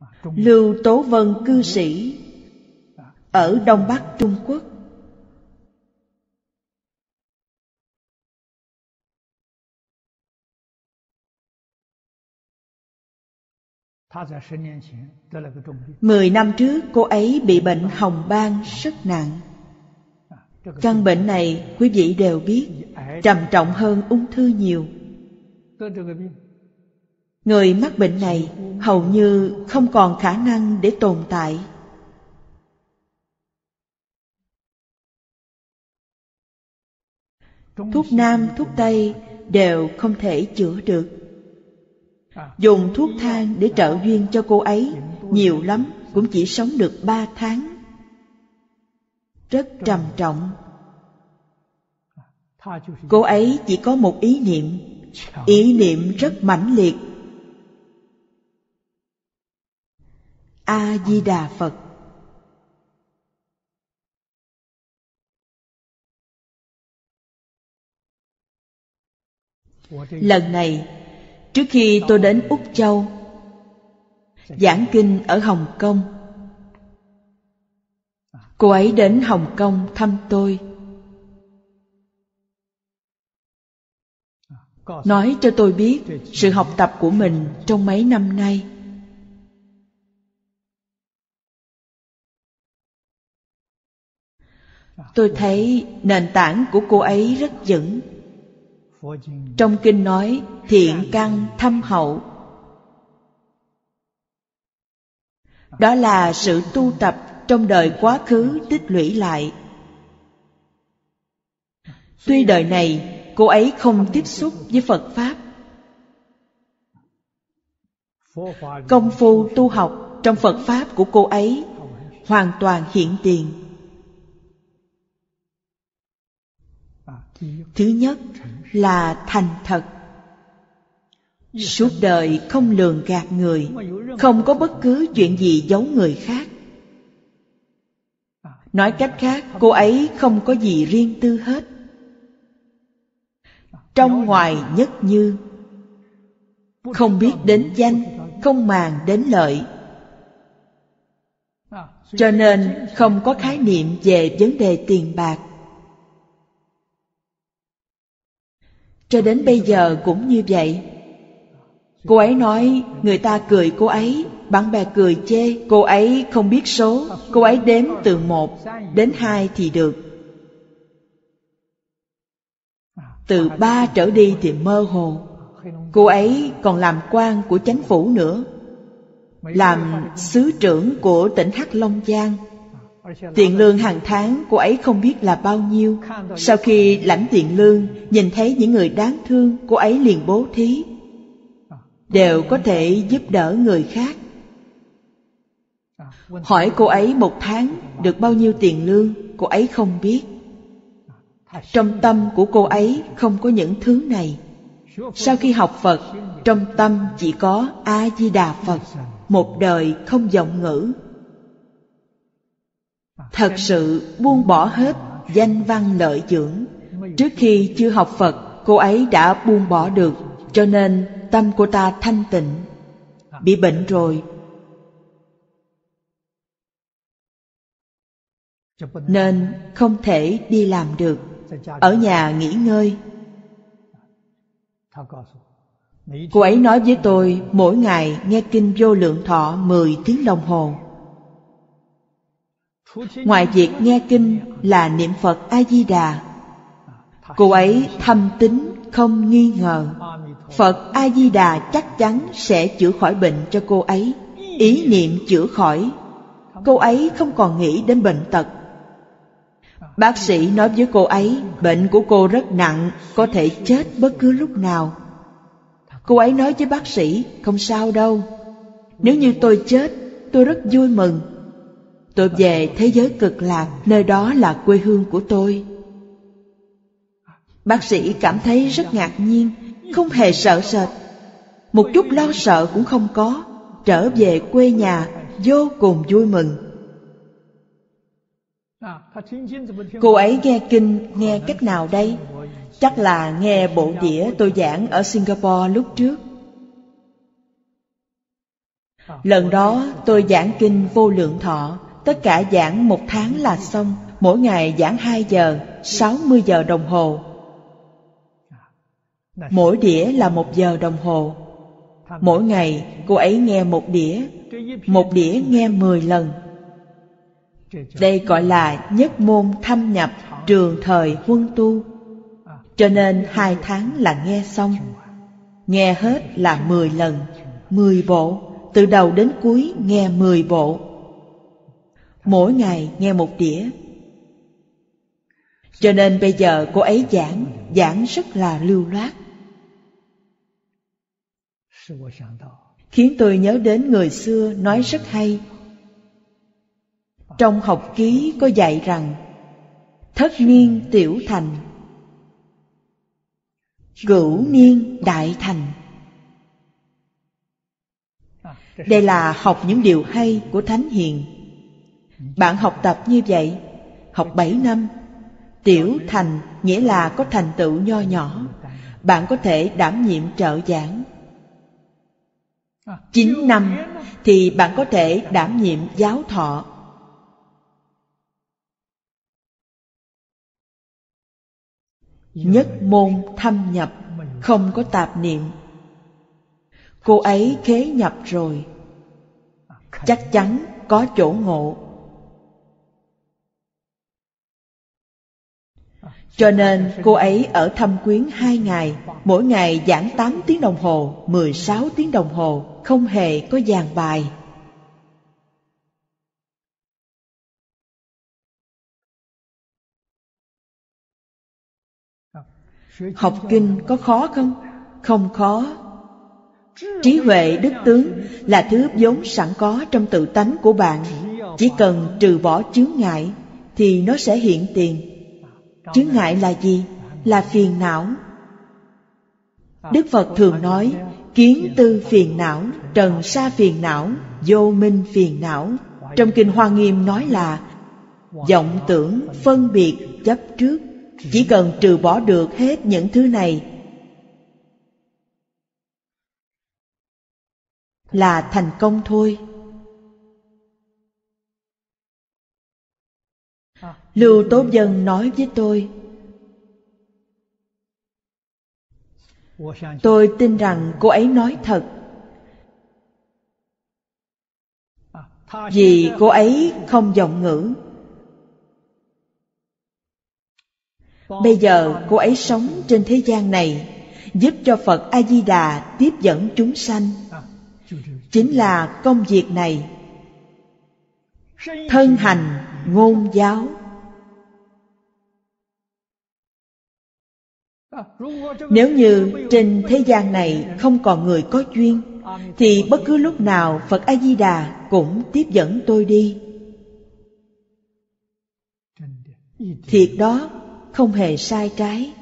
Lưu Tố Vân cư sĩ ở Đông Bắc Trung Quốc. Mười năm trước cô ấy bị bệnh hồng ban rất nặng. Căn bệnh này quý vị đều biết trầm trọng hơn ung thư nhiều. Người mắc bệnh này hầu như không còn khả năng để tồn tại. Thuốc nam, thuốc tây đều không thể chữa được. Dùng thuốc thang để trợ duyên cho cô ấy, nhiều lắm cũng chỉ sống được 3 tháng. Rất trầm trọng. Cô ấy chỉ có một ý niệm rất mãnh liệt. A-di-đà Phật. Lần này, trước khi tôi đến Úc Châu, giảng kinh ở Hồng Kông, cô ấy đến Hồng Kông thăm tôi, nói cho tôi biết sự học tập của mình trong mấy năm nay. Tôi thấy nền tảng của cô ấy rất vững. Trong kinh nói thiện căn thâm hậu. Đó là sự tu tập trong đời quá khứ tích lũy lại. Tuy đời này cô ấy không tiếp xúc với Phật Pháp, công phu tu học trong Phật Pháp của cô ấy hoàn toàn hiện tiền. Thứ nhất là thành thật. Suốt đời không lường gạt người, không có bất cứ chuyện gì giấu người khác. Nói cách khác, cô ấy không có gì riêng tư hết. Trong ngoài nhất như, không biết đến danh, không màng đến lợi. Cho nên không có khái niệm về vấn đề tiền bạc. Cho đến bây giờ cũng như vậy. Cô ấy nói người ta cười cô ấy, bạn bè cười chê, cô ấy không biết số, cô ấy đếm từ 1 đến 2 thì được. Từ 3 trở đi thì mơ hồ. Cô ấy còn làm quan của chánh phủ nữa, làm xứ trưởng của tỉnh Hắc Long Giang. Tiền lương hàng tháng cô ấy không biết là bao nhiêu. Sau khi lãnh tiền lương, nhìn thấy những người đáng thương, cô ấy liền bố thí, đều có thể giúp đỡ người khác. Hỏi cô ấy một tháng được bao nhiêu tiền lương, cô ấy không biết. Trong tâm của cô ấy không có những thứ này. Sau khi học Phật, trong tâm chỉ có A-di-đà Phật, một đời không vọng ngữ. Thật sự buông bỏ hết danh văn lợi dưỡng. Trước khi chưa học Phật, cô ấy đã buông bỏ được, cho nên tâm cô ta thanh tịnh. Bị bệnh rồi, nên không thể đi làm được, ở nhà nghỉ ngơi. Cô ấy nói với tôi mỗi ngày nghe kinh Vô Lượng Thọ 10 tiếng đồng hồ. Ngoài việc nghe kinh là niệm Phật A-di-đà, cô ấy thâm tín không nghi ngờ. Phật A-di-đà chắc chắn sẽ chữa khỏi bệnh cho cô ấy. Ý niệm chữa khỏi, cô ấy không còn nghĩ đến bệnh tật. Bác sĩ nói với cô ấy bệnh của cô rất nặng, có thể chết bất cứ lúc nào. Cô ấy nói với bác sĩ không sao đâu, nếu như tôi chết tôi rất vui mừng. Tôi về thế giới cực lạc, nơi đó là quê hương của tôi. Bác sĩ cảm thấy rất ngạc nhiên, không hề sợ sệt, một chút lo sợ cũng không có. Trở về quê nhà vô cùng vui mừng. Cô ấy nghe kinh nghe cách nào đây? Chắc là nghe bộ đĩa tôi giảng ở Singapore lúc trước. Lần đó tôi giảng kinh Vô Lượng Thọ, tất cả giảng 1 tháng là xong. Mỗi ngày giảng 2 giờ, 60 giờ đồng hồ. Mỗi đĩa là 1 giờ đồng hồ. Mỗi ngày cô ấy nghe 1 đĩa, 1 đĩa nghe 10 lần. Đây gọi là nhất môn thâm nhập, trường thời huân tu. Cho nên 2 tháng là nghe xong. Nghe hết là 10 lần, 10 bộ, từ đầu đến cuối nghe 10 bộ. Mỗi ngày nghe 1 đĩa. Cho nên bây giờ cô ấy giảng rất là lưu loát, khiến tôi nhớ đến người xưa nói rất hay. Trong học ký có dạy rằng thất niên tiểu thành, cửu niên đại thành. Đây là học những điều hay của Thánh Hiền. Bạn học tập như vậy, học 7 năm, tiểu thành nghĩa là có thành tựu nho nhỏ, bạn có thể đảm nhiệm trợ giảng. 9 năm thì bạn có thể đảm nhiệm giáo thọ. Nhất môn thâm nhập, không có tạp niệm. Cô ấy khế nhập rồi, chắc chắn có chỗ ngộ. Cho nên cô ấy ở Thâm Quyến 2 ngày, mỗi ngày giảng 8 tiếng đồng hồ, 16 tiếng đồng hồ, không hề có dàn bài. Học kinh có khó không? Không khó. Trí huệ đức tướng là thứ vốn sẵn có trong tự tánh của bạn. Chỉ cần trừ bỏ chướng ngại thì nó sẽ hiện tiền. Chướng ngại là gì? Là phiền não. Đức Phật thường nói kiến tư phiền não, trần sa phiền não, vô minh phiền não. Trong kinh Hoa Nghiêm nói là vọng tưởng, phân biệt, chấp trước. Chỉ cần trừ bỏ được hết những thứ này là thành công thôi. Lưu Tố Dân nói với tôi tin rằng cô ấy nói thật. Vì cô ấy không vọng ngữ. Bây giờ cô ấy sống trên thế gian này, giúp cho Phật A-di-đà tiếp dẫn chúng sanh. Chính là công việc này. Thân hành ngôn giáo. Nếu như trên thế gian này không còn người có duyên, thì bất cứ lúc nào Phật A-di-đà cũng tiếp dẫn tôi đi. Thiệt đó, không hề sai trái.